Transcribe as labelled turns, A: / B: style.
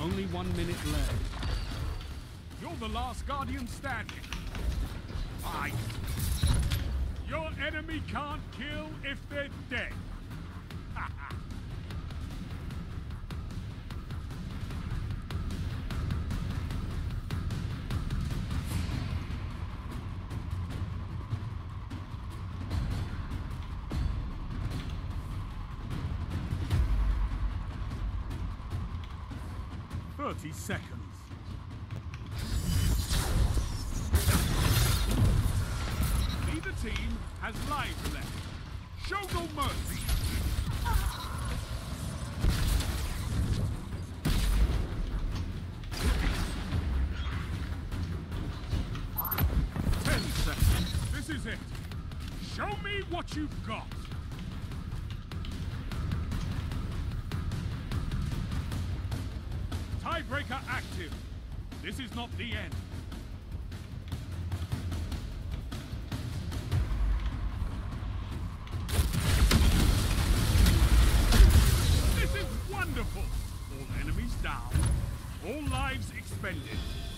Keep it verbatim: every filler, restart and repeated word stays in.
A: Only one minute left.
B: You're the last Guardian standing. Fight. Your enemy can't kill if they're dead. Thirty seconds. Neither team has lives left. Show no mercy. Ten seconds. This is it. Show me what you've got. Tiebreaker active. This is not the end. This is wonderful. All enemies down. All lives expended.